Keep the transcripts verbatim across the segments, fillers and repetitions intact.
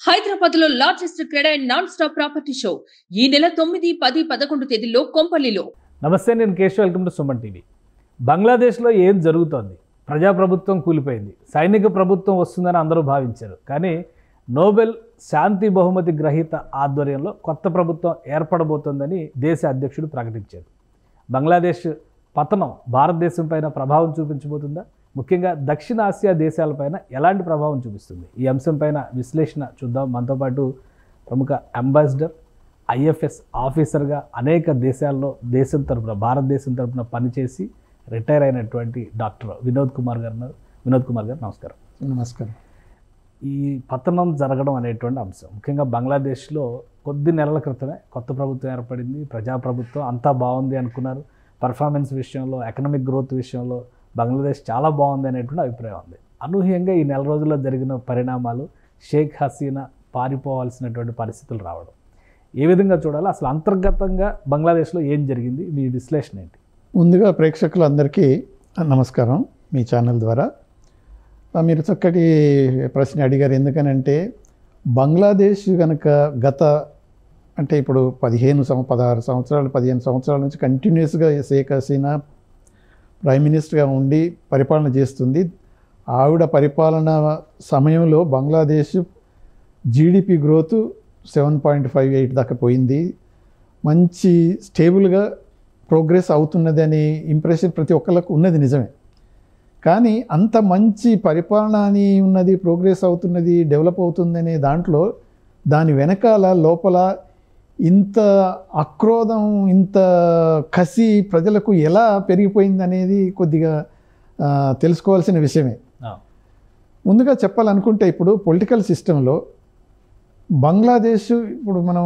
హైదరాబాద్ లో largest CREDAI and non stop property show ఈ నెల తొమ్మిది పది పదకొండు తేదీల్లో కొంపల్లిలో. నమస్తే, నేను Keshav. Welcome to Suman TV. బంగ్లాదేశ్లో ఏం జరుగుతోంది? ప్రజాప్రభుత్వం కూలిపోయింది, సైనిక ప్రభుత్వం వస్తుందని అందరూ భావించారు. కానీ నోబెల్ శాంతి బహుమతి గ్రహీత ఆధ్వర్యంలో కొత్త ప్రభుత్వం ఏర్పడబోతోందని దేశ అధ్యక్షుడు ప్రకటించారు. బంగ్లాదేశ్ పతనం భారతదేశం పైన ప్రభావం చూపించబోతుందా? ముఖ్యంగా దక్షిణ ఆసియా దేశాలపైన ఎలాంటి ప్రభావం చూపిస్తుంది? ఈ అంశం పైన విశ్లేషణ చూద్దాం. మనతో పాటు ప్రముఖ అంబాసిడర్, ఐఎఫ్ఎస్ ఆఫీసర్గా అనేక దేశాల్లో దేశం తరపున భారతదేశం తరపున పనిచేసి రిటైర్ అయినటువంటి డాక్టర్ వినోద్ కుమార్ గారు ఉన్నారు. వినోద్ కుమార్ గారు నమస్కారం. నమస్కారం. ఈ పతనం జరగడం అనేటువంటి అంశం ముఖ్యంగా బంగ్లాదేశ్లో కొద్ది నెలల క్రితమే కొత్త ప్రభుత్వం ఏర్పడింది. ప్రజాప్రభుత్వం అంతా బాగుంది అనుకున్నారు. పర్ఫార్మెన్స్ విషయంలో, ఎకనామిక్ గ్రోత్ విషయంలో బంగ్లాదేశ్ చాలా బాగుంది అనేటువంటి అభిప్రాయం ఉంది. అనూహ్యంగా ఈ నెల రోజుల్లో జరిగిన పరిణామాలు, షేక్ హసీనా పారిపోవాల్సినటువంటి పరిస్థితులు రావడం, ఏ విధంగా చూడాలి? అసలు అంతర్గతంగా బంగ్లాదేశ్లో ఏం జరిగింది? మీ విశ్లేషణ ఏంటి? ముందుగా ప్రేక్షకులందరికీ నమస్కారం. మీ ఛానల్ ద్వారా మీరు చక్కటి ప్రశ్న అడిగారు. ఎందుకనంటే బంగ్లాదేశ్ కనుక గత అంటే ఇప్పుడు పదిహేను సం పదహారు సంవత్సరాలు పదిహేను సంవత్సరాల నుంచి కంటిన్యూస్గా షేక్ హసీనా ప్రైమ్ మినిస్టర్గా ఉండి పరిపాలన చేస్తుంది. ఆవిడ పరిపాలన సమయంలో Bangladesh GDP growth seven point five eight దాకా పోయింది. మంచి స్టేబుల్గా ప్రోగ్రెస్ అవుతున్నది అనే ఇంప్రెషన్ ప్రతి ఒక్కరికి ఉన్నది, నిజమే. కానీ అంత మంచి పరిపాలన అని ఉన్నది, ప్రోగ్రెస్ అవుతున్నది, డెవలప్ అవుతుందనే దాంట్లో దాని వెనకాల లోపల ఇంత ఆక్రోధం, ఇంత కసి ప్రజలకు ఎలా పెరిగిపోయింది అనేది కొద్దిగా తెలుసుకోవాల్సిన విషయమే. ముందుగా చెప్పాలనుకుంటే ఇప్పుడు పొలిటికల్ సిస్టంలో బంగ్లాదేశ్, ఇప్పుడు మనం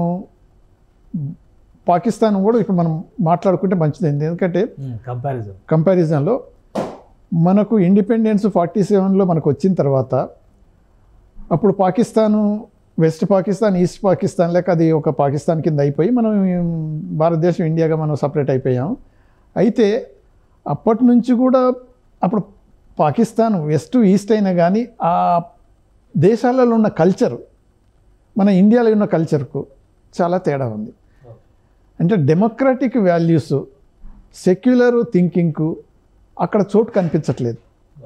పాకిస్తాన్ కూడా ఇప్పుడు మనం మాట్లాడుకుంటే మంచిది. ఎందుకంటే కంపారిజన్ కంపారిజన్లో మనకు ఇండిపెండెన్స్ ఫార్టీ సెవెన్లో మనకు వచ్చిన తర్వాత అప్పుడు పాకిస్తాను వెస్ట్ పాకిస్తాన్, ఈస్ట్ పాకిస్తాన్ లేక అది ఒక పాకిస్తాన్ కింద అయిపోయి మనం భారతదేశం ఇండియాగా మనం సపరేట్ అయిపోయాం. అయితే అప్పటి నుంచి కూడా అప్పుడు పాకిస్తాన్ వెస్ట్ ఈస్ట్ అయినా కానీ ఆ దేశాలలో ఉన్న కల్చర్ మన ఇండియాలో ఉన్న కల్చర్కు చాలా తేడా ఉంది. అంటే డెమోక్రాటిక్ వాల్యూస్, సెక్యులర్ థింకింగ్కు అక్కడ చోటు కనిపించట్లేదు.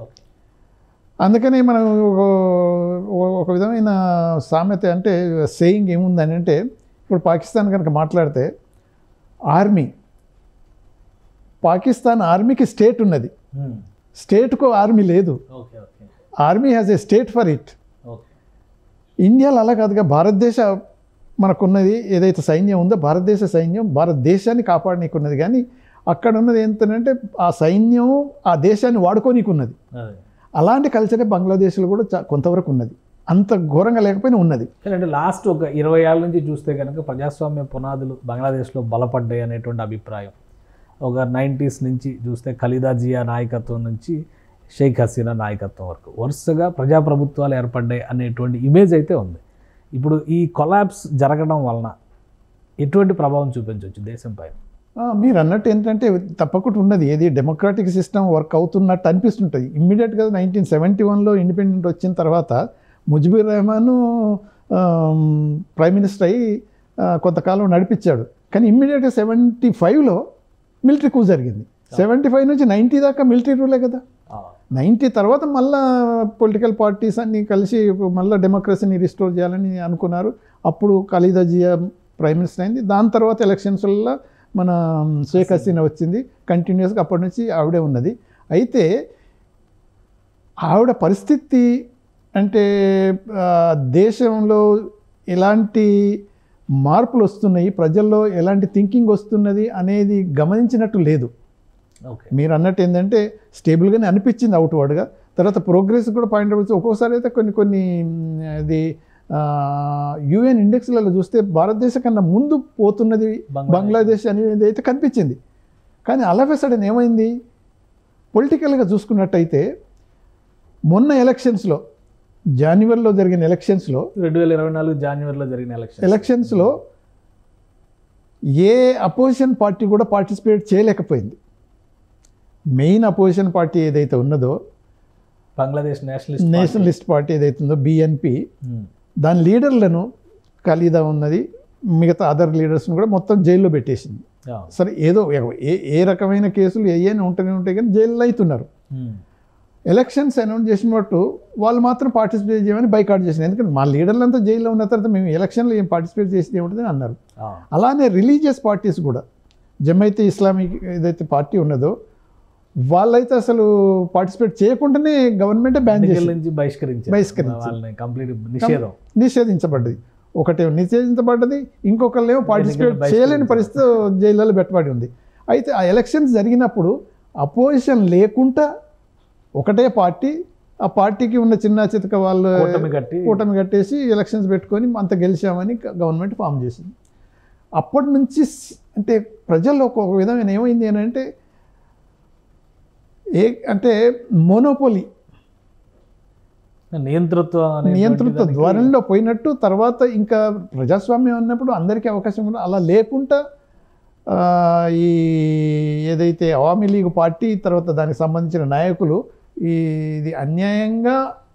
అందుకని మనం ఒక విధమైన సామెత అంటే సేయింగ్ ఏముందని అంటే, ఇప్పుడు పాకిస్తాన్ కనుక మాట్లాడితే ఆర్మీ, పాకిస్తాన్ ఆర్మీకి స్టేట్ ఉన్నది, స్టేట్కు ఆర్మీ లేదు. Army has a state for it. ఇండియాలో అలా కాదుగా. భారతదేశ మనకున్నది ఏదైతే సైన్యం ఉందో భారతదేశ సైన్యం భారతదేశాన్ని కాపాడనీకున్నది. కానీ అక్కడ ఉన్నది ఏంటంటే ఆ సైన్యం ఆ దేశాన్ని వాడుకోనీకున్నది. అలాంటి కల్చరే బంగ్లాదేశ్లో కూడా కొంతవరకు ఉన్నది, అంత ఘోరంగా లేకపోయినా ఉన్నది. అంటే లాస్ట్ ఒక ఇరవై ఏళ్ళ నుంచి చూస్తే కనుక ప్రజాస్వామ్య పునాదులు బంగ్లాదేశ్లో బలపడ్డాయి అనేటువంటి అభిప్రాయం. ఒక నైంటీస్ నుంచి చూస్తే ఖలీదా జియా నాయకత్వం నుంచి షేక్ హసీనా నాయకత్వం వరకు వరుసగా ప్రజాప్రభుత్వాలు ఏర్పడ్డాయి అనేటువంటి ఇమేజ్ అయితే ఉంది. ఇప్పుడు ఈ కొలాప్స్ జరగడం వలన ఎటువంటి ప్రభావం చూపించవచ్చు దేశం పైన? మీరు అన్నట్టు ఏంటంటే తప్పకుండా ఉన్నది. ఏది డెమోక్రాటిక్ సిస్టమ్ వర్క్ అవుతున్నట్టు అనిపిస్తుంటుంది. ఇమ్మీడియట్గా నైన్టీన్ సెవెంటీ వన్లో ఇండిపెండెంట్ వచ్చిన తర్వాత ముజిబుర్ రెహమాన్ ప్రైమ్ మినిస్టర్ అయ్యి కొంతకాలం నడిపించాడు. కానీ ఇమ్మీడియట్గా సెవెంటీ ఫైవ్లో మిలిటరీ కూ జరిగింది. సెవెంటీ ఫైవ్ నుంచి నైంటీ దాకా మిలిటరీ రూలే కదా. నైంటీ తర్వాత మళ్ళా పొలిటికల్ పార్టీస్ అన్నీ కలిసి మళ్ళీ డెమోక్రసీని రిస్టోర్ చేయాలని అనుకున్నారు. అప్పుడు ఖలీదా జియా ప్రైమ్ మినిస్టర్ అయింది. దాని తర్వాత ఎలక్షన్స్లో మన షేక్ హసీనా వచ్చింది. కంటిన్యూస్గా అప్పటి నుంచి ఆవిడే ఉన్నది. అయితే ఆవిడ పరిస్థితి అంటే దేశంలో ఎలాంటి మార్పులు వస్తున్నాయి, ప్రజల్లో ఎలాంటి థింకింగ్ వస్తున్నది అనేది గమనించినట్టు లేదు. మీరు అన్నట్టు ఏంటంటే స్టేబుల్గానే అనిపించింది అవుట్వర్డ్గా. తర్వాత ప్రోగ్రెస్ కూడా పాయింట్ అవుట్. ఒక్కోసారి అయితే కొన్ని కొన్ని అది యూఎన్ ఇండెక్స్లలో చూస్తే భారతదేశం కన్నా ముందు పోతున్నది బంగ్లాదేశ్ అనేది అయితే కనిపించింది. కానీ అలఫ్ సడన్ ఏమైంది? పొలిటికల్గా చూసుకున్నట్టయితే మొన్న ఎలక్షన్స్లో, జనవరిలో జరిగిన ఎలక్షన్స్లో, రెండు వేల ఇరవై నాలుగు జనవరిలో జరిగిన ఎలక్షన్ ఎలక్షన్స్లో ఏ అపోజిషన్ పార్టీ కూడా పార్టిసిపేట్ చేయలేకపోయింది. మెయిన్ అపోజిషన్ పార్టీ ఏదైతే ఉన్నదో బంగ్లాదేశ్ నేషనలిస్ట్ నేషనలిస్ట్ పార్టీ ఏదైతే ఉందో బిఎన్పి, దాని లీడర్లను ఖలీదా ఉన్నది, మిగతా అదర్ లీడర్స్ని కూడా మొత్తం జైల్లో పెట్టేసింది. సరే ఏదో ఏ ఏ రకమైన కేసులు ఏమైనా ఉంటూనే ఉంటాయి కానీ జైల్లో అవుతున్నారు. ఎలక్షన్స్ అనౌన్స్ చేసినట్టు వాళ్ళు మాత్రం పార్టిసిపేట్ చేయమని బైకాట్ చేసింది. ఎందుకంటే మా లీడర్లంతా జైల్లో ఉన్న తర్వాత మేము ఎలక్షన్లో ఏం పార్టిసిపేట్ చేసి ఏముంటుందని అన్నారు. అలానే రిలీజియస్ పార్టీస్ కూడా జమైతే ఇస్లామిక్ ఏదైతే పార్టీ ఉన్నదో వాళ్ళైతే అసలు పార్టిసిపేట్ చేయకుండానే గవర్నమెంటే బ్యాన్ చేసి బహిష్కరించారు, నిషేధించబడ్డది. ఒకటే నిషేధించబడ్డది, ఇంకొకళ్ళేమో పార్టిసిపేట్ చేయలేని పరిస్థితి జైల్లో పెట్టబడి ఉంది. అయితే ఆ ఎలక్షన్స్ జరిగినప్పుడు అపోజిషన్ లేకుండా ఒకటే పార్టీ, ఆ పార్టీకి ఉన్న చిన్న చితక వాళ్ళు కూటమి కట్టేసి ఎలక్షన్స్ పెట్టుకొని అంత గెలిచామని గవర్నమెంట్ ఫామ్ చేసింది. అప్పటి నుంచి అంటే ప్రజల్లో ఒక విధమైన ఏమైంది అని అంటే ఏ అంటే మోనోపోలీ నియంతృత్వ నియంతృత్వ ధోరణిలో పోయినట్టు. తర్వాత ఇంకా ప్రజాస్వామ్యం అన్నప్పుడు అందరికీ అవకాశం ఉంది. అలా లేకుండా ఈ ఏదైతే అవామీ లీగ్ పార్టీ తర్వాత దానికి సంబంధించిన నాయకులు ఈ ఇది అన్యాయంగా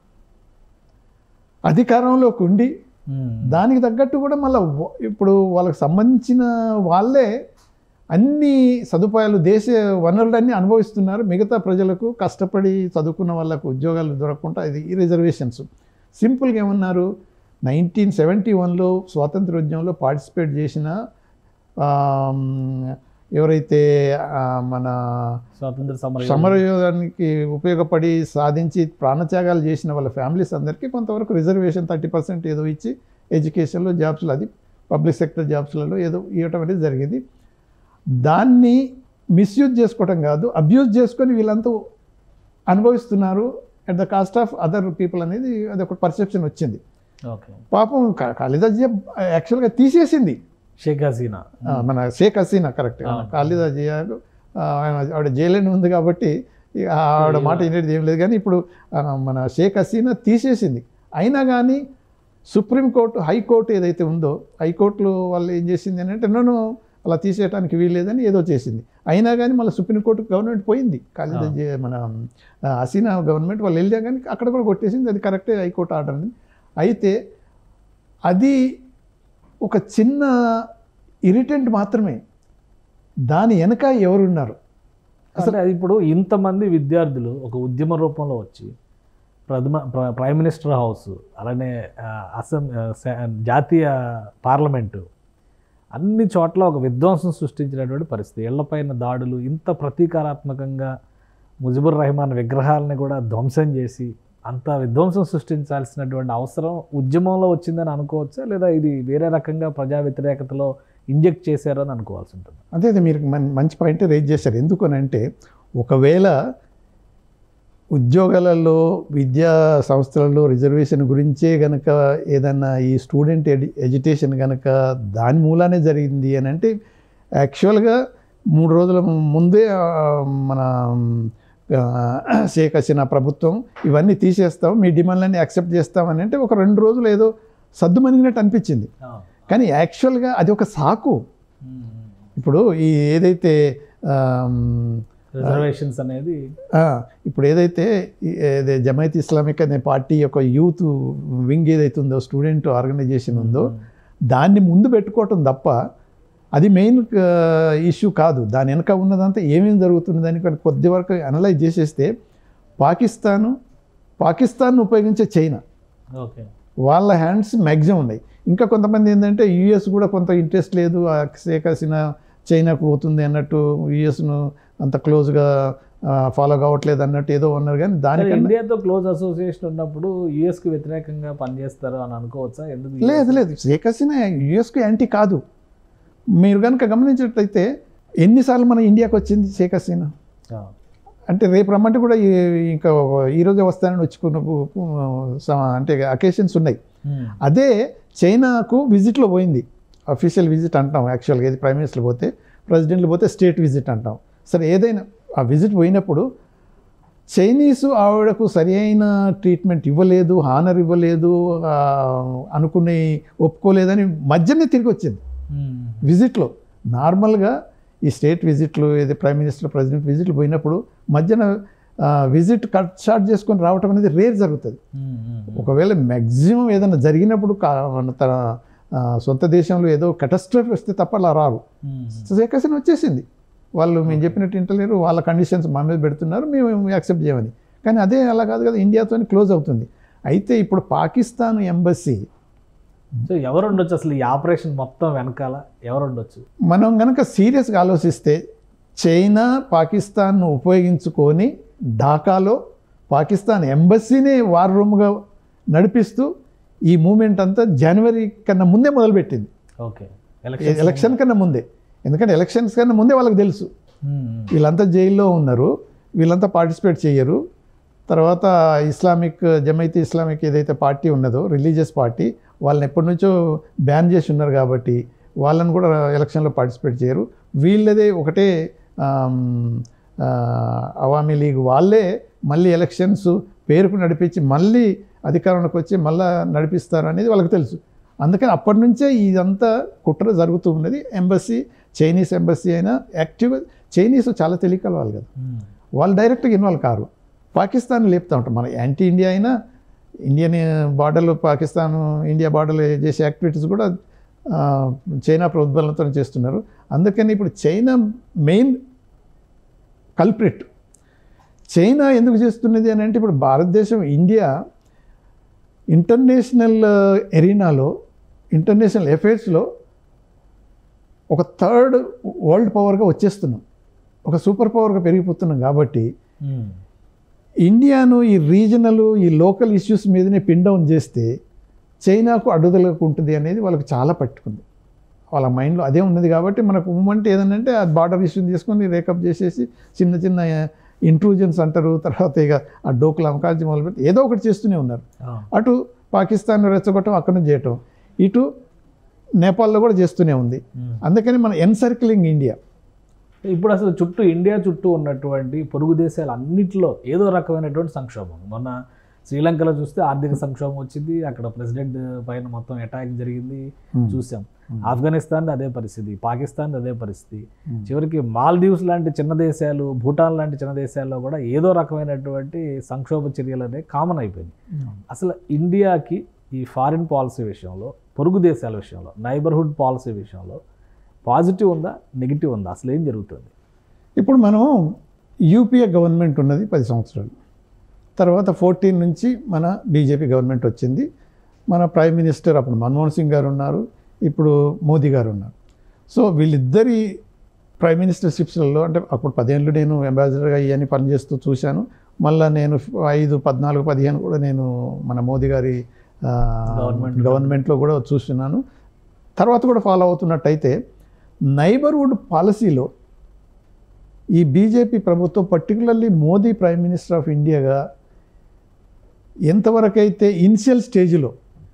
అధికారంలోకి ఉండి దానికి తగ్గట్టు కూడా మళ్ళీ ఇప్పుడు వాళ్ళకి సంబంధించిన వాళ్ళే అన్ని సదుపాయాలు దేశ వనరులన్నీ అనుభవిస్తున్నారు. మిగతా ప్రజలకు కష్టపడి చదువుకున్న వాళ్ళకు ఉద్యోగాలు దొరకకుండా ఇది ఈ రిజర్వేషన్స్ సింపుల్గా ఏమన్నారు, నైన్టీన్ సెవెంటీ వన్లో స్వాతంత్రోద్యమంలో పార్టిసిపేట్ చేసిన ఎవరైతే మన స్వాతంత్ర సమరయోధానికి ఉపయోగపడి సాధించి ప్రాణత్యాగాలు చేసిన వాళ్ళ ఫ్యామిలీస్ అందరికీ కొంతవరకు రిజర్వేషన్ థర్టీ పర్సెంట్ ఏదో ఇచ్చి ఎడ్యుకేషన్లో జాబ్స్లో అది పబ్లిక్ సెక్టర్ జాబ్స్లలో ఏదో ఇవ్వటం అనేది జరిగింది. దాన్ని మిస్యూజ్ చేసుకోవటం కాదు, అబ్యూజ్ చేసుకొని వీళ్ళంతా అనుభవిస్తున్నారు at the cost of other people అనేది అది ఒక పర్సెప్షన్ వచ్చింది. పాపం ఖలీదా జియా యాక్చువల్గా తీసేసింది షేక్ హసీనా, మన షేక్ హసీనా కరెక్ట్. ఖలీదా జియా ఆవిడ జైలుని ఉంది కాబట్టి ఆవిడ మాట వినేది ఏం లేదు. కానీ ఇప్పుడు మన షేక్ హసీనా తీసేసింది. అయినా కానీ సుప్రీంకోర్టు హైకోర్టు ఏదైతే ఉందో హైకోర్టులో వాళ్ళు ఏం చేసింది అని అంటే నన్ను అలా తీసేయడానికి వీల్లేదని ఏదో చేసింది. అయినా కానీ మళ్ళీ సుప్రీంకోర్టు గవర్నమెంట్ పోయింది. ఖలీదా జియా మన హసీనా గవర్నమెంట్ వాళ్ళు వెళ్ళా కానీ అక్కడ కూడా కొట్టేసింది. అది కరెక్టే హైకోర్టు ఆర్డర్ అని. అయితే అది ఒక చిన్న ఇరిటెంట్ మాత్రమే, దాని వెనక ఎవరున్నారు అసలు. అది ఇప్పుడు ఇంతమంది విద్యార్థులు ఒక ఉద్యమ రూపంలో వచ్చి ప్రథమ ప్రైమ్ మినిస్టర్ హౌస్ అలానే అసెంబ్లీ జాతీయ పార్లమెంటు అన్ని చోట్ల ఒక విధ్వంసం సృష్టించినటువంటి పరిస్థితి. ఇళ్లపైన దాడులు, ఇంత ప్రతీకారాత్మకంగా ముజిబుర్ రెహమాన్ విగ్రహాలని కూడా ధ్వంసం చేసి అంత విధ్వంసం సృష్టించాల్సినటువంటి అవసరం ఉద్యమంలో వచ్చిందని అనుకోవచ్చా, లేదా ఇది వేరే రకంగా ప్రజా వ్యతిరేకతలో ఇంజెక్ట్ చేశారని అనుకోవాల్సి ఉంటుంది? అదే అదే మీరు మంచి పాయింట్ రేజ్ చేశారు. ఎందుకనంటే ఒకవేళ ఉద్యోగాలలో విద్యా సంస్థలలో రిజర్వేషన్ గురించే కనుక ఏదన్నా ఈ స్టూడెంట్ ఎడ్యు ఎడ్యుకేషన్ కనుక దాని మూలానే జరిగింది అని అంటే యాక్చువల్గా మూడు రోజుల ముందే మన షేక్ హసీనా ప్రభుత్వం ఇవన్నీ తీసేస్తాం, మీ డిమాండ్లన్నీ యాక్సెప్ట్ చేస్తామని అంటే ఒక రెండు రోజులు ఏదో సద్దుమణిగినట్టు అనిపించింది. కానీ యాక్చువల్గా అది ఒక సాకు. ఇప్పుడు ఈ ఏదైతే రిజర్వేషన్స్ అనేది ఇప్పుడు ఏదైతే జమైత్ ఇస్లామిక్ అనే పార్టీ యొక్క యూత్ వింగ్ ఏదైతే ఉందో స్టూడెంట్ ఆర్గనైజేషన్ ఉందో దాన్ని ముందు పెట్టుకోవటం తప్ప అది మెయిన్ ఇష్యూ కాదు. దాని వెనక ఉన్నదంతా ఏమేమి జరుగుతుంది దానికి కొద్ది వరకు అనలైజ్ చేసేస్తే పాకిస్తాను పాకిస్తాన్ను ఉపయోగించే చైనా వాళ్ళ హ్యాండ్స్ మ్యాక్సిమం ఉన్నాయి. ఇంకా కొంతమంది ఏంటంటే యూఎస్ కూడా కొంత ఇంట్రెస్ట్ లేదు, షేక్ హసీనా చైనాకు పోతుంది అన్నట్టు యూఎస్ను అంత క్లోజ్గా ఫాలో కావట్లేదు అన్నట్టు ఏదో ఉన్నారు. కానీ దానికన్నా ఇండియాతో క్లోజ్ అసోసియేషన్ ఉన్నప్పుడు యూఎస్కి వ్యతిరేకంగా పనిచేస్తారు అని అనుకోవచ్చా? ఎందుకు? లేదు లేదు, షేక్ హసీనా యూఎస్కి యాంటీ కాదు. మీరు కనుక గమనించినట్లయితే ఎన్నిసార్లు మన ఇండియాకి వచ్చింది షేక్ హసీనా అంటే రేపు రమ్మంటే కూడా ఇంకా ఈరోజే వస్తానని వచ్చుకున్న అంటే అకేషన్స్ ఉన్నాయి. అదే చైనాకు విజిట్లో పోయింది, అఫీషియల్ విజిట్ అంటాం యాక్చువల్గా. ఏది ప్రైమ్ మినిస్టర్ పోతే ప్రెసిడెంట్లు పోతే స్టేట్ విజిట్ అంటాం. సరే ఏదైనా ఆ విజిట్ పోయినప్పుడు చైనీసు ఆవిడకు సరి అయిన ట్రీట్మెంట్ ఇవ్వలేదు, హానర్ ఇవ్వలేదు, అనుకుని ఒప్పుకోలేదని మధ్యనే తిరిగి వచ్చింది విజిట్లో. నార్మల్గా ఈ స్టేట్ విజిట్లు ఏది ప్రైమ్ మినిస్టర్ ప్రెసిడెంట్ విజిట్లు పోయినప్పుడు మధ్యన విజిట్ కట్ షార్ట్ చేసుకొని రావటం అనేది రేర్ జరుగుతుంది. ఒకవేళ మ్యాక్సిమం ఏదైనా జరిగినప్పుడు తన సొంత దేశంలో ఏదో కటాస్ట్రఫీ వస్తే తప్ప అలా రారు. షేక్ హసీనా వచ్చేసింది, వాళ్ళు మేము చెప్పినట్టు ఇంటలేరు, వాళ్ళ కండిషన్స్ మా మీద పెడుతున్నారు, మేము యాక్సెప్ట్ చేయమని. కానీ అదే అలా కాదు కదా, ఇండియాతో క్లోజ్ అవుతుంది. అయితే ఇప్పుడు పాకిస్తాన్ ఎంబసీ సో ఎవరు ఉండొచ్చు అసలు ఈ ఆపరేషన్ మొత్తం వెనకాల ఎవరు ఉండొచ్చు? మనం కనుక సీరియస్గా ఆలోచిస్తే చైనా పాకిస్తాన్ను ఉపయోగించుకొని ఢాకాలో పాకిస్తాన్ ఎంబసీనే వార్ రూమ్గా నడిపిస్తూ ఈ మూమెంట్ అంతా జనవరి కన్నా ముందే మొదలుపెట్టింది. ఓకే, ఎలక్షన్ కన్నా ముందే. ఎందుకంటే ఎలక్షన్స్ కన్నా ముందే వాళ్ళకి తెలుసు వీళ్ళంతా జైల్లో ఉన్నారు, వీళ్ళంతా పార్టిసిపేట్ చేయరు. తర్వాత ఇస్లామిక్ జమైతే ఇస్లామిక్ ఏదైతే పార్టీ ఉన్నదో రిలీజియస్ పార్టీ, వాళ్ళని ఎప్పటి నుంచో బ్యాన్ చేసి ఉన్నారు కాబట్టి వాళ్ళని కూడా ఎలక్షన్లో పార్టిసిపేట్ చేయరు. వీళ్ళదే ఒకటే అవామీ లీగ్ వాళ్ళే మళ్ళీ ఎలక్షన్స్ పేరుకు నడిపించి మళ్ళీ అధికారంలోకి వచ్చి మళ్ళీ నడిపిస్తారు అనేది వాళ్ళకి తెలుసు. అందుకని అప్పటి నుంచే ఇదంతా కుట్ర జరుగుతూ ఉన్నది. ఎంబసీ చైనీస్ ఎంబసీ అయినా యాక్టివ్గా, చైనీస్ చాలా తెలియకల వాళ్ళు కదా, వాళ్ళు డైరెక్ట్గా ఇన్వాల్వ్ కారు, పాకిస్తాన్ లేపుతూ ఉంటారు. మన యాంటీ ఇండియా అయినా ఇండియన్ బార్డర్లో పాకిస్తాన్ ఇండియా బార్డర్లో చేసే యాక్టివిటీస్ కూడా చైనా ప్రోద్బలంతో చేస్తున్నారు. అందుకని ఇప్పుడు చైనా మెయిన్ కల్ప్రిట్. చైనా ఎందుకు చేస్తున్నది అని అంటే ఇప్పుడు భారతదేశం ఇండియా ఇంటర్నేషనల్ ఎరీనాలో ఇంటర్నేషనల్ అఫైర్స్లో ఒక థర్డ్ వరల్డ్ పవర్గా వచ్చేస్తున్నాం, ఒక సూపర్ పవర్గా పెరిగిపోతున్నాం. కాబట్టి ఇండియాను ఈ రీజనల్ ఈ లోకల్ ఇష్యూస్ మీదనే పిన్ డౌన్ చేస్తే చైనాకు అడ్డుదలకు ఉంటుంది అనేది వాళ్ళకి చాలా పట్టుకుంది. వాళ్ళ మైండ్లో అదే ఉన్నది. కాబట్టి మనకు మూమెంట్ ఏదనంటే ఆ బార్డర్ ఇష్యూని తీసుకొని రేకప్ చేసేసి చిన్న చిన్న ఇంట్రూజన్స్ అంటారు, తర్వాత ఇక ఆ డోకులు అమకాల్చి మొదలుపెట్టి ఏదో ఒకటి చేస్తూనే ఉన్నారు. అటు పాకిస్తాన్ రెచ్చగొట్టడం, అక్కడ నుంచి చేయటం, ఇటు నేపాల్లో కూడా చేస్తూనే ఉంది. అందుకని మన ఎన్సర్కిలింగ్ ఇండియా. ఇప్పుడు అసలు చుట్టూ ఇండియా చుట్టూ ఉన్నటువంటి పొరుగు దేశాలు అన్నింటిలో ఏదో రకమైనటువంటి సంక్షోభం. మొన్న శ్రీలంకలో చూస్తే ఆర్థిక సంక్షోభం వచ్చింది, అక్కడ ప్రెసిడెంట్ పైన మొత్తం అటాక్ జరిగింది చూసాం. ఆఫ్ఘనిస్తాన్ అదే పరిస్థితి, పాకిస్తాన్ అదే పరిస్థితి, చివరికి మాల్దీవ్స్ లాంటి చిన్న దేశాలు, భూటాన్ లాంటి చిన్న దేశాల్లో కూడా ఏదో రకమైనటువంటి సంక్షోభ చర్యలు అనేవి కామన్ అయిపోయింది. అసలు ఇండియాకి ఈ ఫారిన్ పాలసీ విషయంలో, పొరుగు దేశాల విషయంలో, నైబర్హుడ్ పాలసీ విషయంలో పాజిటివ్ ఉందా, నెగిటివ్ ఉందా, అసలు ఏం జరుగుతుంది? ఇప్పుడు మనం యూపీఏ గవర్నమెంట్ ఉన్నది పది సంవత్సరాలు, తర్వాత ఫోర్టీన్ నుంచి మన బీజేపీ గవర్నమెంట్ వచ్చింది. మన ప్రైమ్ మినిస్టర్ అప్పుడు మన్మోహన్ సింగ్ గారు ఉన్నారు, ఇప్పుడు మోదీ గారు ఉన్నారు. సో వీళ్ళిద్దరి ప్రైమ్ మినిస్టర్షిప్స్లలో అంటే అప్పుడు పదేళ్ళు నేను అంబాసిడర్గా ఇవన్నీ పనిచేస్తూ చూశాను. మళ్ళీ నేను ఐదు పద్నాలుగు పదిహేను కూడా నేను మన మోదీ గారి గవర్నమెంట్ గవర్నమెంట్లో కూడా చూస్తున్నాను. తర్వాత కూడా ఫాలో అవుతున్నట్టయితే నైబర్హుడ్ పాలసీలో ఈ బీజేపీ ప్రభుత్వం, particularly Modi prime minister of ఇండియాగా ఎంతవరకైతే ఇనిషియల్ స్టేజ్లో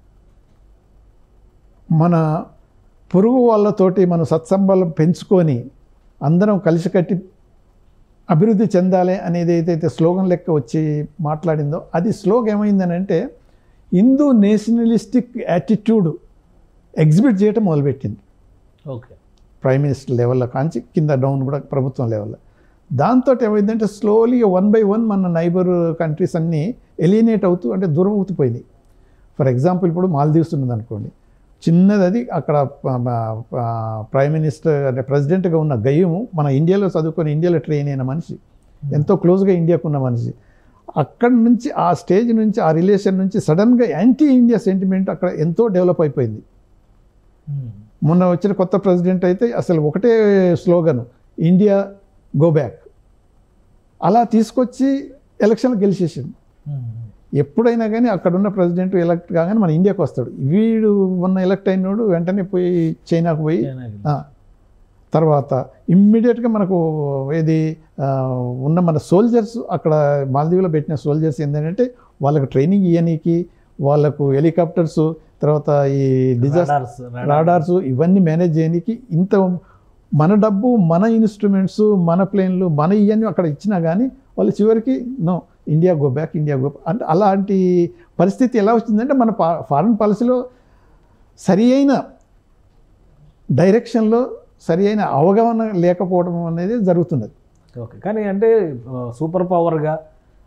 మన పొరుగు వాళ్ళతోటి మనం సత్సంబంధం పెంచుకొని అందరం కలిసికట్టి అభివృద్ధి చెందాలి అనేది ఏదైతే స్లోగన్ లెక్క వచ్చి మాట్లాడిందో, అది స్లోగన్ ఏమైందని అంటే హిందూ నేషనలిస్టిక్ యాటిట్యూడ్ ఎగ్జిబిట్ చేయటం మొదలుపెట్టింది. ఓకే, ప్రైమ్ మినిస్టర్ లెవెల్లో కాంచి కింద డౌన్ కూడా ప్రభుత్వం లెవెల్లో. దాంతో ఏమైందంటే స్లోలీ వన్ బై వన్ మన నైబర్ కంట్రీస్ అన్నీ ఎలినేట్ అవుతూ అంటే దూరం అవుతుపోయినాయి. ఫర్ ఎగ్జాంపుల్ ఇప్పుడు మాల్దీవ్స్ ఉన్నది అనుకోండి, చిన్నది, అది అక్కడ ప్రైమ్ మినిస్టర్ అంటే ప్రెసిడెంట్గా ఉన్న గయ్యము మన ఇండియాలో చదువుకొని ఇండియాలో ట్రైన్ అయిన మనిషి, ఎంతో క్లోజ్గా ఇండియాకు ఉన్న మనిషి. అక్కడి నుంచి ఆ స్టేజ్ నుంచి ఆ రిలేషన్ నుంచి సడన్గా యాంటీ ఇండియా సెంటిమెంట్ అక్కడ ఎంతో డెవలప్ అయిపోయింది. మొన్న వచ్చిన కొత్త ప్రెసిడెంట్ అయితే అసలు ఒకటే స్లోగన్, ఇండియా గో బ్యాక్, అలా తీసుకొచ్చి ఎలక్షన్లు గెలిచేసింది. ఎప్పుడైనా కానీ అక్కడున్న ప్రెసిడెంట్ ఎలక్ట్ కాగానే మన ఇండియాకి వస్తాడు. వీడు మొన్న ఎలక్ట్ అయినోడు వెంటనే పోయి చైనాకు పోయి తర్వాత ఇమ్మీడియట్గా మనకు ఏది ఉన్న మన సోల్జర్స్ అక్కడ మాల్దీవులో పెట్టిన సోల్జర్స్ ఏంటంటే వాళ్ళకు ట్రైనింగ్ ఇవ్వనీకి, వాళ్ళకు హెలికాప్టర్స్, తర్వాత ఈ డిజాస్టర్స్ రాడార్స్ ఇవన్నీ మేనేజ్ చేయడానికి ఇంత మన డబ్బు, మన ఇన్స్ట్రుమెంట్స్, మన ప్లేన్లు, మన ఇవన్నీ అక్కడ ఇచ్చినా కానీ వాళ్ళు చివరికి no India go back, India go అంటే అలాంటి పరిస్థితి ఎలా వచ్చిందంటే మన ఫారిన్ పాలసీలో సరి అయిన డైరెక్షన్లో సరి అయిన అవగాహన లేకపోవడం అనేది జరుగుతున్నది. ఓకే, కానీ అంటే సూపర్ పవర్గా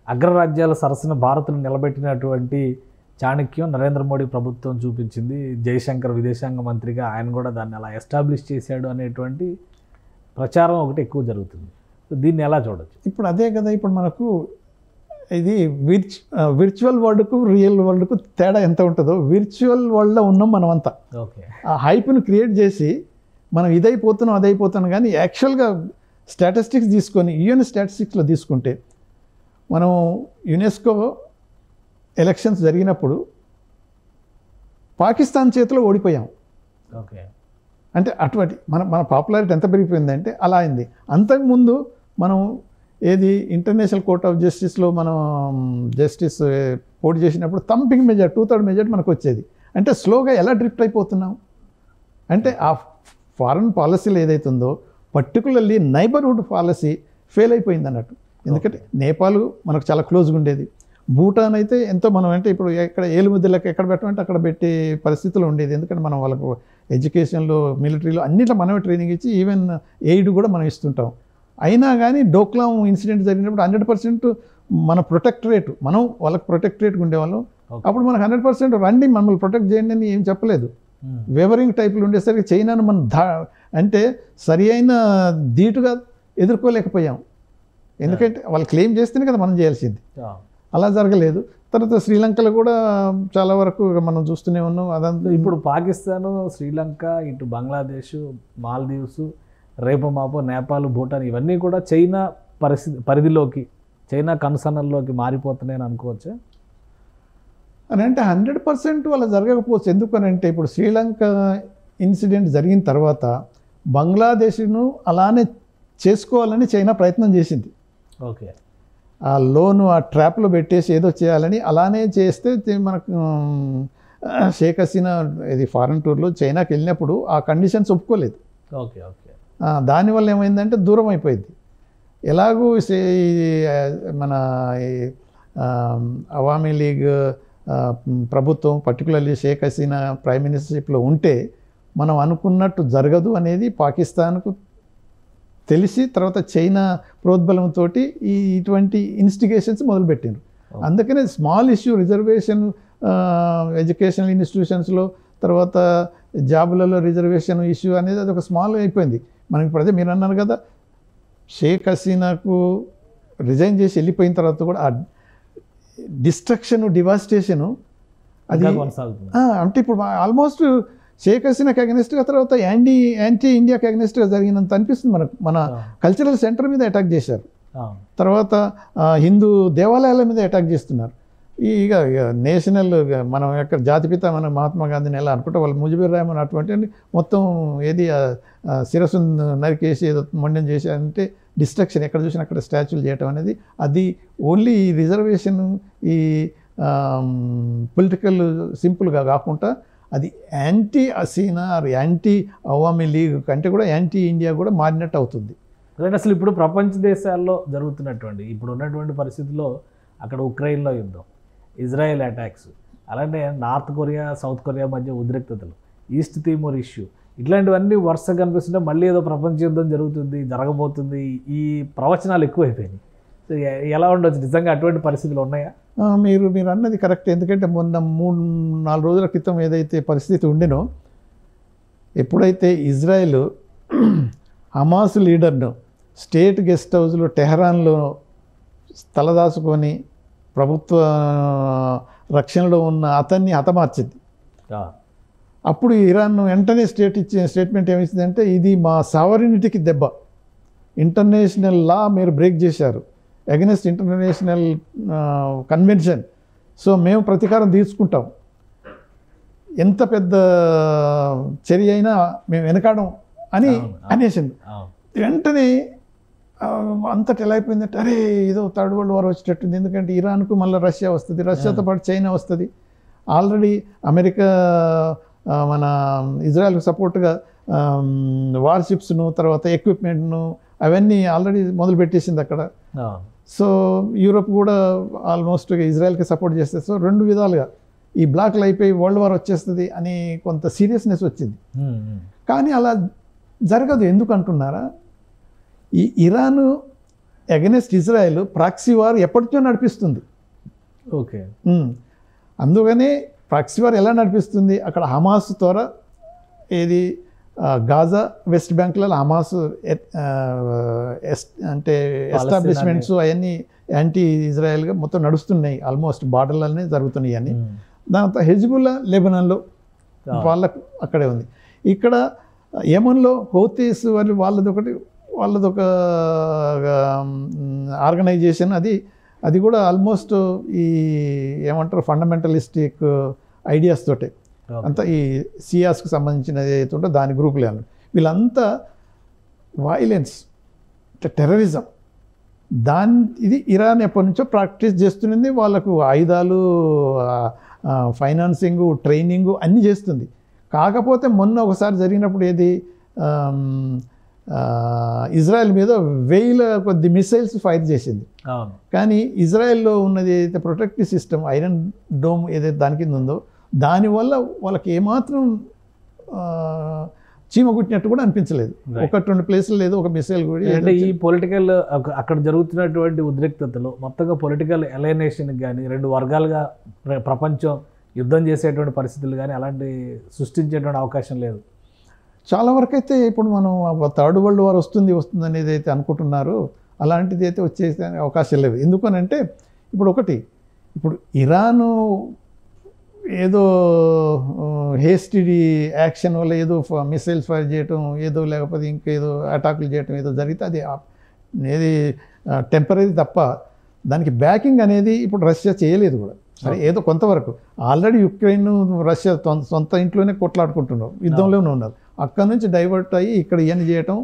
అగ్రరాజ్యాల సరసన భారత్ను నిలబెట్టినటువంటి చాణక్యం నరేంద్ర మోడీ ప్రభుత్వం చూపించింది. జయశంకర్ విదేశాంగ మంత్రిగా ఆయన కూడా దాన్ని అలా ఎస్టాబ్లిష్ చేశాడు అనేటువంటి ప్రచారం ఒకటి ఎక్కువ జరుగుతుంది. సో దీన్ని ఎలా చూడొచ్చు? ఇప్పుడు అదే కదా, ఇప్పుడు మనకు ఇది విర్చు విర్చువల్ వరల్డ్కు రియల్ వరల్డ్కు తేడా ఎంత ఉంటుందో, విర్చువల్ వరల్డ్లో ఉన్నాం మనమంతా. ఓకే, ఆ హైప్ను క్రియేట్ చేసి మనం ఇదైపోతున్నాం అదైపోతున్నాం, కానీ యాక్చువల్గా స్టాటిస్టిక్స్ తీసుకొని యుఎన్ స్టాటిస్టిక్స్లో తీసుకుంటే మనం యునెస్కో ఎలక్షన్స్ జరిగినప్పుడు పాకిస్తాన్ చేతిలో ఓడిపోయాం. ఓకే, అంటే అటువంటి మన మన పాపులారిటీ ఎంత పెరిగిపోయిందంటే అలా అయింది. అంతకుముందు మనం ఏది ఇంటర్నేషనల్ కోర్ట్ ఆఫ్ జస్టిస్లో మనం జస్టిస్ పోటీ చేసినప్పుడు thumping major two third major మనకు వచ్చేది. అంటే స్లోగా ఎలా డ్రిఫ్ట్ అయిపోతున్నాం అంటే ఆ ఫారెన్ పాలసీలు ఏదైతుందో పర్టికులర్లీ నైబర్హుడ్ పాలసీ ఫెయిల్ అయిపోయింది అన్నట్టు. ఎందుకంటే నేపాల్ మనకు చాలా క్లోజ్గా ఉండేది, భూటాన్ అయితే ఎంతో మనం అంటే ఇప్పుడు ఎక్కడ ఏలుముద్దలకు ఎక్కడ పెట్టమంటే అక్కడ పెట్టే పరిస్థితులు ఉండేది. ఎందుకంటే మనం వాళ్ళకు ఎడ్యుకేషన్లో మిలిటరీలో అన్నిట్లో మనమే ట్రైనింగ్ ఇచ్చి ఈవెన్ ఎయిడ్ కూడా మనం ఇస్తుంటాం. అయినా కానీ డోక్లాం ఇన్సిడెంట్ జరిగినప్పుడు హండ్రెడ్ పర్సెంట్ మన ప్రొటెక్టరేట్ మనం వాళ్ళకి ప్రొటెక్టరేట్గా ఉండేవాళ్ళం. అప్పుడు మనకు హండ్రెడ్ పర్సెంట్ రండి మమ్మల్ని ప్రొటెక్ట్ చేయండి అని ఏం చెప్పలేదు. వెవరింగ్ టైప్లు ఉండేసరికి చైనాను మనం దా అంటే సరి అయిన ధీటుగా ఎదుర్కోలేకపోయాం. ఎందుకంటే వాళ్ళు క్లెయిమ్ చేస్తేనే కదా మనం చేయాల్సింది, అలా జరగలేదు. తర్వాత శ్రీలంకలో కూడా చాలా వరకు మనం చూస్తూనే ఉన్నాం. అదంతా ఇప్పుడు పాకిస్తాను, శ్రీలంక, ఇటు బంగ్లాదేశ్, మాల్దీవ్స్, రేపు మాపో నేపాల్, భూటాన్ ఇవన్నీ కూడా చైనా పరిస్థితి పరిధిలోకి, చైనా కన్సర్న్లోకి మారిపోతున్నాయని అనుకోవచ్చా? అని అంటే హండ్రెడ్ పర్సెంట్ అలా జరగకపోవచ్చు. ఎందుకనంటే ఇప్పుడు శ్రీలంక ఇన్సిడెంట్ జరిగిన తర్వాత బంగ్లాదేశ్ను అలానే చేసుకోవాలని చైనా ప్రయత్నం చేసింది. ఓకే, ఆ లోను ఆ ట్రాప్లో పెట్టేసి ఏదో చేయాలని అలానే చేస్తే మనకు షేక్ హసీనా ఇది ఫారెన్ టూర్లో చైనాకి వెళ్ళినప్పుడు ఆ కండిషన్స్ ఒప్పుకోలేదు. ఓకే ఓకే దానివల్ల ఏమైందంటే దూరం అయిపోయింది. ఎలాగూ మన అవామీ లీగ్ ప్రభుత్వం పర్టికులర్లీ షేక్ హసీనా ప్రైమ్ మినిస్టర్షిప్లో ఉంటే మనం అనుకున్నట్టు జరగదు అనేది పాకిస్తాన్కు తెలిసి తర్వాత చైనా ప్రోద్బలంతో ఈ ఇటువంటి ఇన్స్టిగేషన్స్ మొదలుపెట్టారు. అందుకనే స్మాల్ ఇష్యూ రిజర్వేషన్ ఎడ్యుకేషనల్ ఇన్స్టిట్యూషన్స్లో తర్వాత జాబులలో రిజర్వేషన్ ఇష్యూ అనేది అది ఒక స్మాల్ అయిపోయింది. మనకి ఇప్పుడు అదే మీరు అన్నారు కదా, షేక్ హసీనాకు రిజైన్ చేసి వెళ్ళిపోయిన తర్వాత కూడా ఆ డిస్ట్రక్షను డివాస్టేషను అది అంటే ఇప్పుడు ఆల్మోస్ట్ షేక్ హసీనాకి అగెనిస్ట్గా తర్వాత యాంటీ యాంటీ ఇండియాకి అగెనిస్ట్గా జరిగినంత అనిపిస్తుంది మనకు. మన కల్చరల్ సెంటర్ మీద అటాక్ చేశారు, తర్వాత హిందూ దేవాలయాల మీద అటాక్ చేస్తున్నారు. ఇక నేషనల్ మనం యొక్క జాతిపిత మన మహాత్మా గాంధీని ఎలా అనుకుంటే వాళ్ళు ముజిబుర్ రెహమాన్ అటువంటి మొత్తం ఏది శిరస్సు నరికేసి ఏదో మొండం చేసి అంటే డిస్ట్రక్షన్ ఎక్కడ చూసినా అక్కడ స్టాచ్యూలు చేయటం అనేది అది ఓన్లీ ఈ రిజర్వేషన్ ఈ పొలిటికల్ సింపుల్గా కాకుండా అది anti Hasina or anti Awami League కంటే కూడా యాంటీ ఇండియా కూడా మారినట్టు అవుతుంది. అలాగే అసలు ఇప్పుడు ప్రపంచ దేశాల్లో జరుగుతున్నటువంటి ఇప్పుడు ఉన్నటువంటి పరిస్థితుల్లో అక్కడ ఉక్రెయిన్లో యుద్ధం, ఇజ్రాయెల్ అటాక్స్, అలానే నార్త్ కొరియా సౌత్ కొరియా మధ్య ఉద్రిక్తతలు, ఈస్ట్ తిమోర్ ఇష్యూ, ఇట్లాంటివన్నీ వరుసగా కనిపిస్తుంటే మళ్ళీ ఏదో ప్రపంచ యుద్ధం జరుగుతుంది జరగబోతుంది ఈ ప్రవచనాలు ఎక్కువైపోయినాయి. సో ఎలా ఉండొచ్చు నిజంగా అటువంటి పరిస్థితులు ఉన్నాయా? మీరు మీరు అన్నది కరెక్ట్. ఎందుకంటే మొన్న మూడు నాలుగు రోజుల క్రితం ఏదైతే పరిస్థితి ఉండినో, ఎప్పుడైతే ఇజ్రాయెల్ హమాస్ లీడర్ను స్టేట్ గెస్ట్ హౌస్లో టెహరాన్లో తలదాచుకొని ప్రభుత్వ రక్షణలో ఉన్న అతన్ని హతమార్చింది. అప్పుడు ఇరాన్ వెంటనే స్టేట్ ఇచ్చిన స్టేట్మెంట్ ఏమిచ్చిందంటే ఇది మా సావరినిటీకి దెబ్బ, ఇంటర్నేషనల్ లా మీరు బ్రేక్ చేశారు, అగెన్స్ట్ ఇంటర్నేషనల్ కన్వెన్షన్, సో మేము ప్రతీకారం తీసుకుంటాం, ఎంత పెద్ద చర్య అయినా మేము వెనకాడం అని అనేసింది. వెంటనే అంతటి ఎలా అయిపోయిందంటే అరే ఏదో థర్డ్ వరల్డ్ వార్ వచ్చేటట్టుంది. ఎందుకంటే ఇరాన్కు మళ్ళీ రష్యా వస్తుంది, రష్యాతో పాటు చైనా వస్తుంది. ఆల్రెడీ అమెరికా మన ఇజ్రాయెల్కి సపోర్ట్గా వార్షిప్స్ను తర్వాత ఎక్విప్మెంట్ను అవన్నీ ఆల్రెడీ మొదలు పెట్టేసింది అక్కడ. సో యూరోప్ కూడా ఆల్మోస్ట్ ఇజ్రాయెల్కి సపోర్ట్ చేస్తుంది. సో రెండు విధాలుగా ఈ బ్లాక్లు అయిపోయి వరల్డ్ వార్ వచ్చేస్తుంది అని కొంత సీరియస్నెస్ వచ్చింది. కానీ అలా జరగదు. ఎందుకు అంటున్నారా, ఈ Iran against Israel proxy war ఎప్పటికో నడిపిస్తుంది. ఓకే. ఉమ్. అందుకనే ప్రాక్సీ వార్ ఎలా నడిపిస్తుంది, అక్కడ హమాస్ ద్వారా ఏది ఆ, గాజా వెస్ట్ బ్యాంక్లలో హమాస్ ఎ- ఆ, ఎస్- అంటే ఎస్టాబ్లిష్మెంట్స్ అవన్నీ యాంటీ ఇజ్రాయెల్గా మొత్తం నడుస్తున్నాయి, ఆల్మోస్ట్ బార్డర్లనే జరుగుతున్నాయి అని. దాంతో హెజ్బుల్లా లెబనాన్లో వాళ్ళకు అక్కడే ఉంది. ఇక్కడ యెమెన్లో హౌతీస్ వాళ్ళు వాళ్ళది ఒకటి వాళ్ళది ఒక ఆర్గనైజేషన్, అది అది కూడా ఆల్మోస్ట్ ఈ ఏమంటారు ఫండమెంటలిస్టిక్ ఐడియాస్ తోటే అంతా ఈ సియాస్కి సంబంధించినది ఏదైతే ఉందో దాని గ్రూపులే అన్నారు. వీళ్ళంతా వైలెన్స్ టెర్రరిజం దాని ఇది ఇరాన్ ఎప్పటి నుంచో ప్రాక్టీస్ చేస్తున్నది. వాళ్ళకు ఆయుధాలు, ఫైనాన్సింగ్, ట్రైనింగ్ అన్నీ చేస్తుంది. కాకపోతే మొన్న ఒకసారి జరిగినప్పుడు ఏది ఆమ్, ఆ, ఇజ్రాయెల్ మీద వేల కొద్ది మిసైల్స్ ఫైర్ చేసింది. అవును. కానీ ఇజ్రాయెల్లో ఉన్నది ఏదైతే ప్రొటెక్టివ్ సిస్టమ్ ఐరన్ డోమ్ ఏదైతే దాని కింద ఉందో దానివల్ల వాళ్ళకి ఏమాత్రం ఆ, చీమ కుట్టినట్టు కూడా అనిపించలేదు. ఒకటి రెండు ప్లేసులు లేదు ఒక మిసైల్ కూడా. అంటే ఈ పొలిటికల్ అక్కడ జరుగుతున్నటువంటి ఉద్రిక్తతలు మొత్తంగా పొలిటికల్ అలైనేషన్కి కానీ రెండు వర్గాలుగా ప్ర- ప్రపంచం యుద్ధం చేసేటువంటి పరిస్థితులు కానీ అలాంటి సృష్టించేటువంటి అవకాశం లేదు. చాలా వరకు అయితే ఇప్పుడు మనం థర్డ్ వరల్డ్ వార్ వస్తుంది వస్తుంది అనేది అయితే అనుకుంటున్నారు, అలాంటిది అయితే వచ్చేసే అవకాశం లేవు. ఎందుకనంటే ఇప్పుడు ఒకటి ఇప్పుడు ఇరాను ఏదో హేస్టిడి యాక్షన్ వల్ల ఏదో మిసైల్స్ ఫైర్ చేయటం ఏదో లేకపోతే ఇంకేదో అటాకులు చేయటం ఏదో జరిగితే అది ఆ- ఏది టెంపరీ తప్ప దానికి బ్యాకింగ్ అనేది ఇప్పుడు రష్యా చేయలేదు కూడా. సరే ఏదో కొంతవరకు ఆల్రెడీ యుక్రెయిన్ రష్యా తొం- సొంత ఇంట్లోనే కొట్లాడుకుంటున్నారు, యుద్ధంలోనే ఉన్నారు. అక్కడ నుంచి డైవర్ట్ అయ్యి ఇక్కడ ఇవన్నీ చేయటం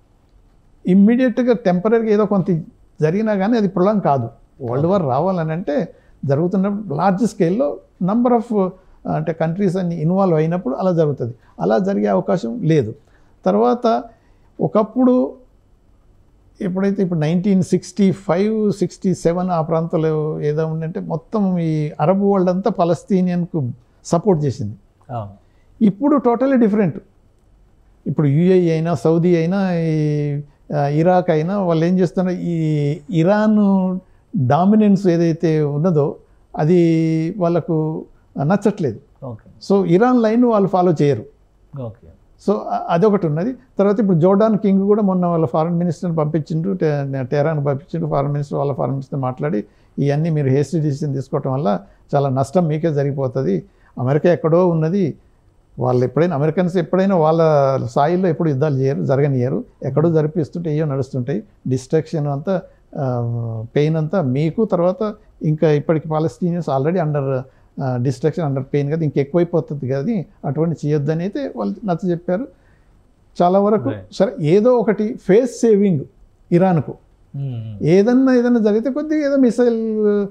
ఇమ్మీడియట్గా టెంపరీగా ఏదో కొంత జరిగినా కానీ అది ప్రొలాంగ్ కాదు. వరల్డ్ వార్ రావాలని అంటే జరుగుతున్నప్పుడు లార్జ్ స్కేల్లో నంబర్ ఆఫ్ అంటే కంట్రీస్ అన్ని ఇన్వాల్వ్ అయినప్పుడు అలా జరుగుతుంది. అలా జరిగే అవకాశం లేదు. తర్వాత ఒకప్పుడు ఎప్పుడైతే ఇప్పుడు nineteen sixty five sixty seven ఆ ప్రాంతంలో ఏదో ఉందంటే మొత్తం ఈ అరబ్ వరల్డ్ అంతా పలస్తీనియన్కు సపోర్ట్ చేసింది. అవును. ఇప్పుడు టోటలీ డిఫరెంట్. ఇప్పుడు యుఏఈ అయినా సౌదీ అయినా ఈ ఆ, ఇరాక్ అయినా వాళ్ళు ఏం చేస్తున్నారు, ఈ ఇరాన్ డామినెన్స్ ఏదైతే ఉన్నదో అది వాళ్ళకు నచ్చట్లేదు. ఓకే. సో ఇరాన్ లైన్ వాళ్ళు ఫాలో చేయరు. ఓకే. సో అ- అదొకటి ఉన్నది. తర్వాత ఇప్పుడు జోర్డాన్ కింగ్ కూడా మొన్న వాళ్ళ ఫారెన్ మినిస్టర్ని పంపించిండ్రు, టె- టెహరాన్ పంపించిండ్రు. ఫారెన్ మినిస్టర్ వాళ్ళ ఫారెన్ మినిస్టర్ మాట్లాడి ఇవన్నీ మీరు హేస్టీ డిసిషన్ తీసుకోవటం వల్ల చాలా నష్టం మీకే జరిగిపోతుంది. అమెరికా ఎక్కడో ఉన్నది, వాళ్ళు ఎప్పుడైనా అమెరికన్స్ ఎప్పుడైనా వాళ్ళ స్థాయిలో ఎప్పుడు యుద్ధాలు చేయరు, జరగనియరు. ఎక్కడో జరిపిస్తుంటే ఏయో నడుస్తుంటాయి. డిస్ట్రక్షన్ అంతా పెయిన్ అంతా మీకు, తర్వాత ఇంకా ఇప్పటికి Palestinians already under destruction under pain కదా, ఇంకెక్కువైపోతుంది కదా, అటువంటి చేయొద్దని అయితే వాళ్ళు నచ్చ చెప్పారు. చాలా వరకు సరే ఏదో ఒకటి ఫేస్ సేవింగ్ ఇరాన్కు ఏదన్నా ఏదన్నా జరిగితే కొద్దిగా ఏదో మిసైల్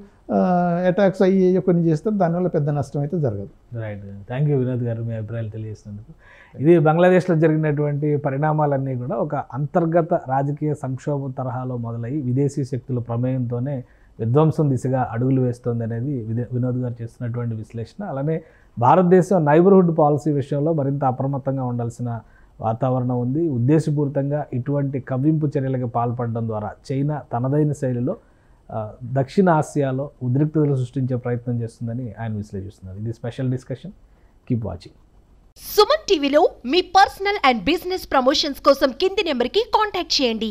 అటాక్స్ అయ్యి కొన్ని చేస్తారు, దానివల్ల పెద్ద నష్టం అయితే జరగదు. రైట్. థ్యాంక్ యూ వినోద్ గారు మీ అభిప్రాయాలు తెలియజేసినందుకు. ఇది బంగ్లాదేశ్లో జరిగినటువంటి పరిణామాలన్నీ కూడా ఒక అంతర్గత రాజకీయ సంక్షోభం తరహాలో మొదలయ్యి విదేశీ శక్తుల ప్రమేయంతోనే విధ్వంసం దిశగా అడుగులు వేస్తుంది అనేది విదే వినోద్ గారు చేస్తున్నటువంటి విశ్లేషణ. అలానే భారతదేశం నైబర్హుడ్ పాలసీ విషయంలో మరింత అప్రమత్తంగా ఉండాల్సిన వాతావరణం ఉంది. ఉద్దేశపూరితంగా ఇటువంటి కవ్వింపు చర్యలకు పాల్పడడం ద్వారా చైనా తనదైన శైలిలో ఆ, దక్షిణ ఆసియాలో ఉద్రిక్తతలు సృష్టించే ప్రయత్నం చేస్తుందని ఆయన విశ్లేషిస్తున్నారు. ఇది special discussion. Keep watching. Suman టీవీలో మీ పర్సనల్ అండ్ బిజినెస్ ప్రమోషన్స్ కోసం కింది నెంబర్కి కాంటాక్ట్ చేయండి.